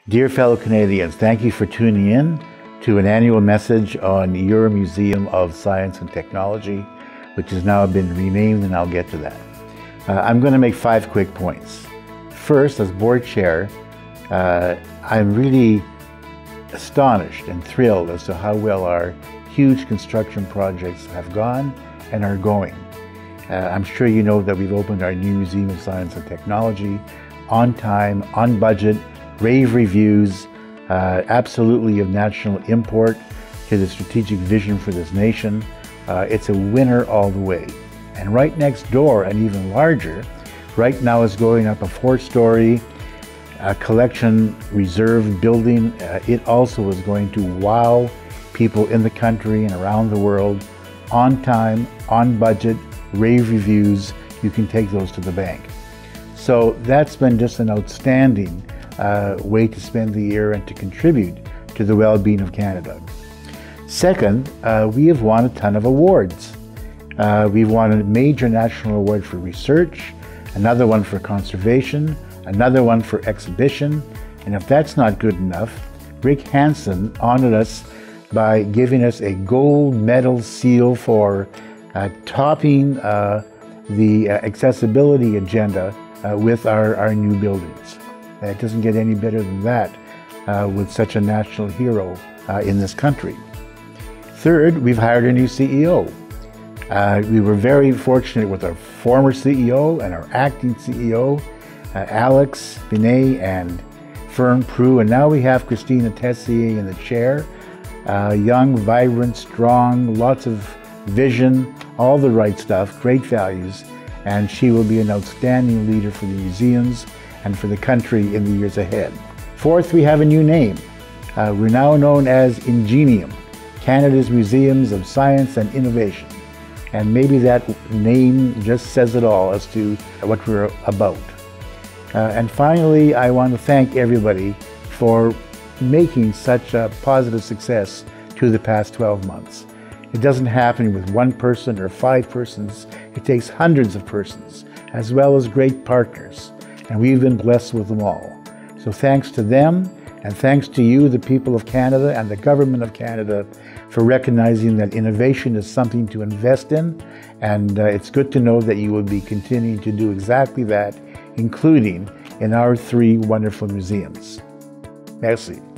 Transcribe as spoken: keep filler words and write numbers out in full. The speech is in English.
Dear fellow Canadians, thank you for tuning in to an annual message on your Museum of Science and Technology, which has now been renamed, and I'll get to that. Uh, I'm going to make five quick points. First, as board chair, uh, I'm really astonished and thrilled as to how well our huge construction projects have gone and are going. Uh, I'm sure you know that we've opened our new Museum of Science and Technology on time, on budget, rave reviews, uh, absolutely of national import to the strategic vision for this nation. Uh, it's a winner all the way. And right next door, and even larger, right now is going up a four-story uh, collection reserve building. Uh, it also is going to wow people in the country and around the world, on time, on budget, rave reviews. You can take those to the bank. So that's been just an outstanding uh, way to spend the year and to contribute to the well-being of Canada. Second, uh, we have won a ton of awards. Uh, we've won a major national award for research, another one for conservation, another one for exhibition, and if that's not good enough, Rick Hansen honored us by giving us a gold medal seal for uh, topping uh, the uh, accessibility agenda uh, with our, our new buildings. Uh, it doesn't get any better than that uh, with such a national hero uh, in this country. Third, we've hired a new C E O. Uh, we were very fortunate with our former C E O and our acting C E O, uh, Alex Binet and Fern Prue, and now we have Christina Tessier in the chair. Uh, young, vibrant, strong, lots of vision, all the right stuff, great values, and she will be an outstanding leader for the museums and for the country in the years ahead. Fourth, we have a new name. Uh, we're now known as Ingenium, Canada's Museums of Science and Innovation. And maybe that name just says it all as to what we're about. Uh, and finally, I want to thank everybody for making such a positive success to the past twelve months. It doesn't happen with one person or five persons. It takes hundreds of persons, as well as great partners. And we've been blessed with them all. So thanks to them, and thanks to you, the people of Canada and the government of Canada, for recognizing that innovation is something to invest in. And uh, it's good to know that you will be continuing to do exactly that, including in our three wonderful museums. Merci.